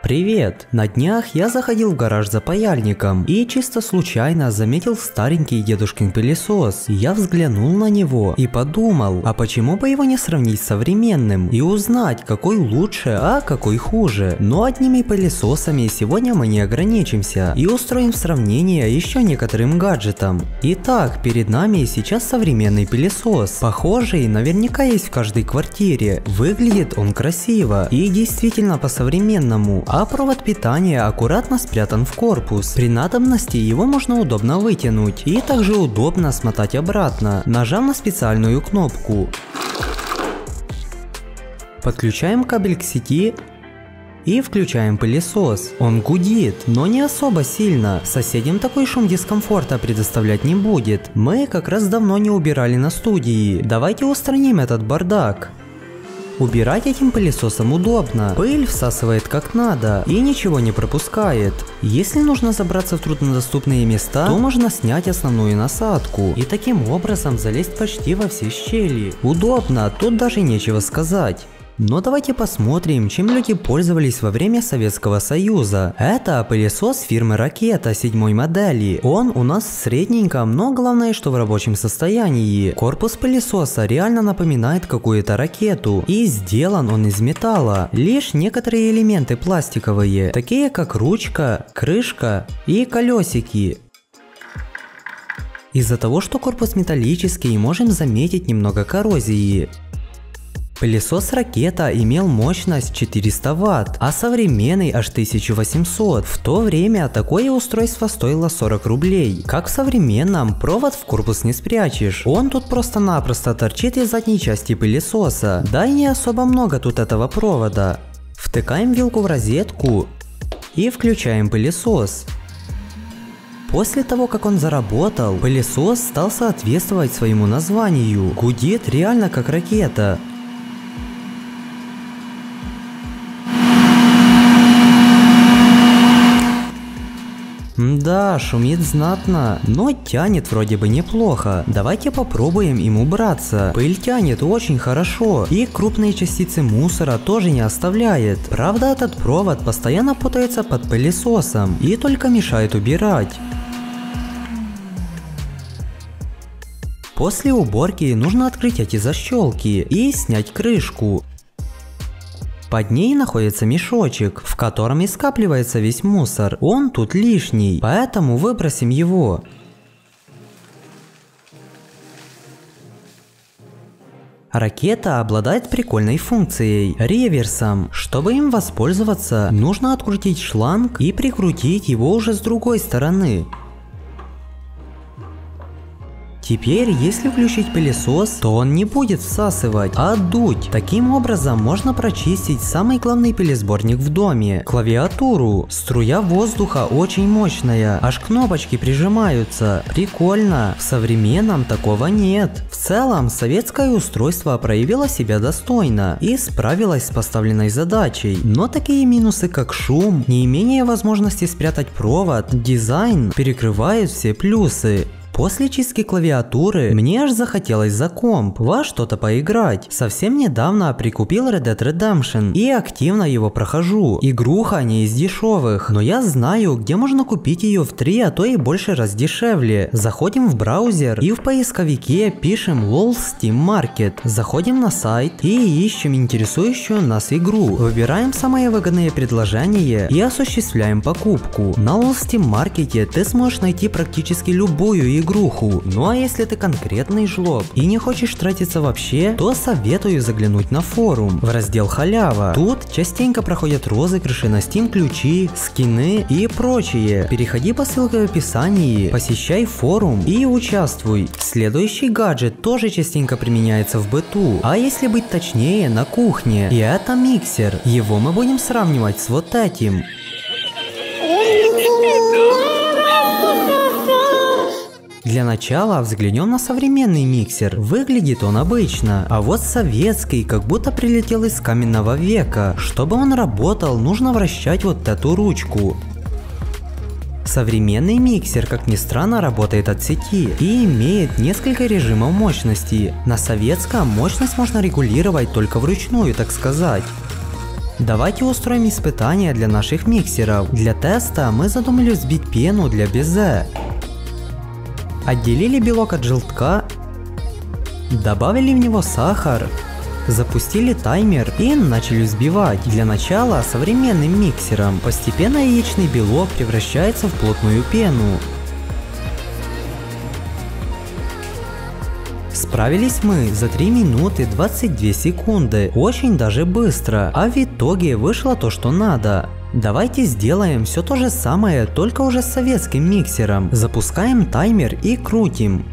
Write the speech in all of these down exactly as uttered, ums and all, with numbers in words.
Привет! На днях я заходил в гараж за паяльником и чисто случайно заметил старенький дедушкин пылесос. Я взглянул на него и подумал, а почему бы его не сравнить с современным и узнать, какой лучше, а какой хуже. Но одними пылесосами сегодня мы не ограничимся и устроим сравнение еще некоторым гаджетам. Итак, перед нами сейчас современный пылесос. Похожий наверняка есть в каждой квартире. Выглядит он красиво и действительно по-современному. А провод питания аккуратно спрятан в корпус. При надобности его можно удобно вытянуть и также удобно смотать обратно, нажав на специальную кнопку. Подключаем кабель к сети и включаем пылесос. Он гудит, но не особо сильно. Соседям такой шум дискомфорта предоставлять не будет. Мы как раз давно не убирали на студии. Давайте устраним этот бардак. Убирать этим пылесосом удобно, пыль всасывает как надо и ничего не пропускает. Если нужно забраться в труднодоступные места, то можно снять основную насадку и таким образом залезть почти во все щели. Удобно, тут даже нечего сказать. Но давайте посмотрим, чем люди пользовались во время Советского Союза. Это пылесос фирмы Ракета седьмой модели. Он у нас в средненьком, но главное, что в рабочем состоянии. Корпус пылесоса реально напоминает какую-то ракету. И сделан он из металла. Лишь некоторые элементы пластиковые, такие как ручка, крышка и колесики. Из-за того, что корпус металлический, можем заметить немного коррозии. Пылесос Ракета имел мощность четыреста ватт, а современный аж тысяча восемьсот. В то время такое устройство стоило сорок рублей. Как в современном, провод в корпус не спрячешь. Он тут просто-напросто торчит из задней части пылесоса. Да и не особо много тут этого провода. Втыкаем вилку в розетку и включаем пылесос. После того, как он заработал, пылесос стал соответствовать своему названию. Гудит реально как ракета. Да, шумит знатно, но тянет вроде бы неплохо. Давайте попробуем им убраться. Пыль тянет очень хорошо и крупные частицы мусора тоже не оставляет. Правда, этот провод постоянно путается под пылесосом и только мешает убирать. После уборки нужно открыть эти защелки и снять крышку. Под ней находится мешочек, в котором и скапливается весь мусор. Он тут лишний, поэтому выбросим его. Ракета обладает прикольной функцией – реверсом. Чтобы им воспользоваться, нужно открутить шланг и прикрутить его уже с другой стороны. Теперь, если включить пылесос, то он не будет всасывать, а дуть. Таким образом, можно прочистить самый главный пылесборник в доме – клавиатуру. Струя воздуха очень мощная, аж кнопочки прижимаются. Прикольно. В современном такого нет. В целом, советское устройство проявило себя достойно и справилось с поставленной задачей. Но такие минусы, как шум, неимение возможности спрятать провод, дизайн перекрывают все плюсы. После чистки клавиатуры мне аж захотелось за комп во что-то поиграть. Совсем недавно прикупил Red Dead Redemption и активно его прохожу. Игруха не из дешевых, но я знаю, где можно купить ее в три, а то и больше раз дешевле. Заходим в браузер и в поисковике пишем лол Steam Market. Заходим на сайт и ищем интересующую нас игру. Выбираем самое выгодное предложение и осуществляем покупку. На лол Steam Market ты сможешь найти практически любую игру. Игруху. Ну а если ты конкретный жлоб и не хочешь тратиться вообще, то советую заглянуть на форум в раздел халява. Тут частенько проходят розыгрыши на Steam ключи, скины и прочее. Переходи по ссылке в описании, посещай форум и участвуй. Следующий гаджет тоже частенько применяется в быту, а если быть точнее, на кухне. И это миксер. Его мы будем сравнивать с вот этим. Для начала взглянем на современный миксер. Выглядит он обычно, а вот советский как будто прилетел из каменного века. Чтобы он работал, нужно вращать вот эту ручку. Современный миксер, как ни странно, работает от сети и имеет несколько режимов мощности. На советском мощность можно регулировать только вручную, так сказать. Давайте устроим испытания для наших миксеров. Для теста мы задумали взбить пену для безе. Отделили белок от желтка. Добавили в него сахар. Запустили таймер и начали взбивать. Для начала современным миксером. Постепенно яичный белок превращается в плотную пену. Справились мы за три минуты двадцать две секунды. Очень даже быстро. А в итоге вышло то, что надо. Давайте сделаем все то же самое, только уже с советским миксером. Запускаем таймер и крутим.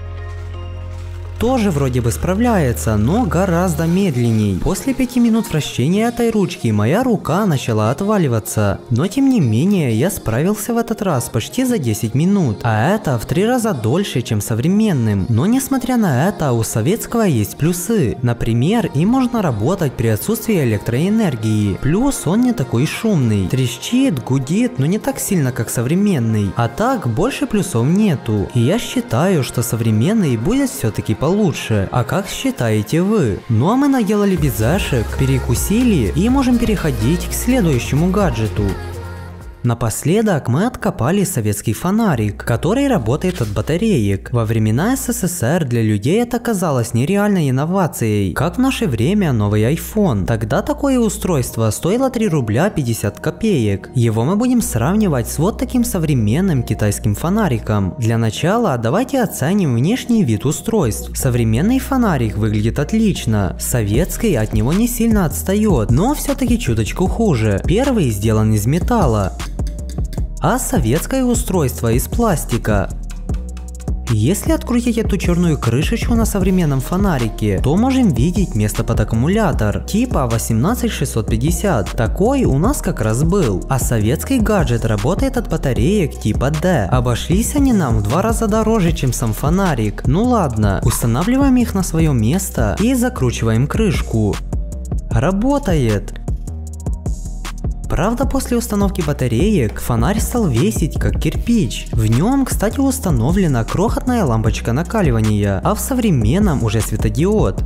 Тоже вроде бы справляется, но гораздо медленней. После пяти минут вращения этой ручки моя рука начала отваливаться. Но тем не менее я справился в этот раз почти за десять минут. А это в три раза дольше, чем современным. Но несмотря на это, у советского есть плюсы. Например, им можно работать при отсутствии электроэнергии. Плюс он не такой шумный. Трещит, гудит, но не так сильно, как современный. А так больше плюсов нету. И я считаю, что современный будет все-таки получше. Лучше. А как считаете вы? Ну а мы наделали безешек, перекусили и можем переходить к следующему гаджету. Напоследок мы откопали советский фонарик, который работает от батареек. Во времена СССР для людей это казалось нереальной инновацией, как в наше время новый айфон. Тогда такое устройство стоило три рубля пятьдесят копеек. Его мы будем сравнивать с вот таким современным китайским фонариком. Для начала давайте оценим внешний вид устройств. Современный фонарик выглядит отлично, советский от него не сильно отстает, но все-таки чуточку хуже. Первый сделан из металла, а советское устройство из пластика. Если открутить эту черную крышечку на современном фонарике, то можем видеть место под аккумулятор типа восемнадцать шестьсот пятьдесят. Такой у нас как раз был. А советский гаджет работает от батареек типа D. Обошлись они нам в два раза дороже, чем сам фонарик. Ну ладно, устанавливаем их на свое место и закручиваем крышку. Работает! Правда, после установки батареек фонарь стал весить как кирпич. В нем, кстати, установлена крохотная лампочка накаливания, а в современном уже светодиод.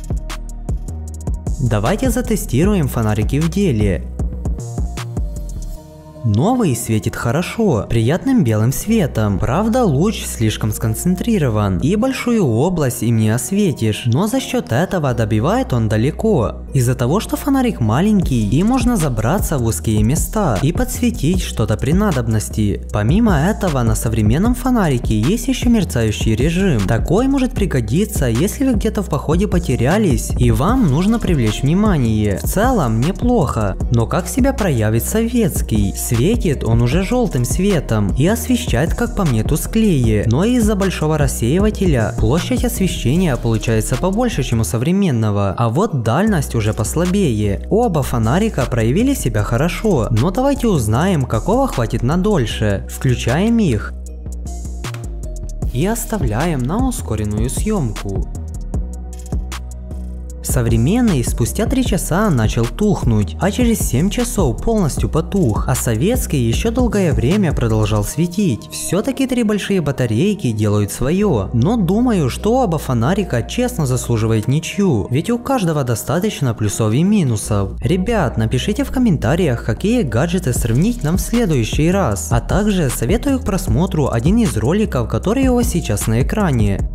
Давайте затестируем фонарики в деле. Новый светит хорошо, приятным белым светом. Правда, луч слишком сконцентрирован, и большую область им не осветишь, но за счет этого добивает он далеко. Из-за того, что фонарик маленький, и можно забраться в узкие места и подсветить что-то при надобности. Помимо этого, на современном фонарике есть еще мерцающий режим. Такой может пригодиться, если вы где-то в походе потерялись, и вам нужно привлечь внимание. В целом, неплохо, но как себя проявит советский? Светит он уже желтым светом и освещает, как по мне, тусклее, но из-за большого рассеивателя площадь освещения получается побольше, чем у современного, а вот дальность уже послабее. Оба фонарика проявили себя хорошо, но давайте узнаем, какого хватит на дольше. Включаем их и оставляем на ускоренную съемку. Современный спустя три часа начал тухнуть, а через семь часов полностью потух, а советский еще долгое время продолжал светить. Все-таки три большие батарейки делают свое, но думаю, что оба фонарика честно заслуживают ничью, ведь у каждого достаточно плюсов и минусов. Ребят, напишите в комментариях, какие гаджеты сравнить нам в следующий раз, а также советую к просмотру один из роликов, который у вас сейчас на экране.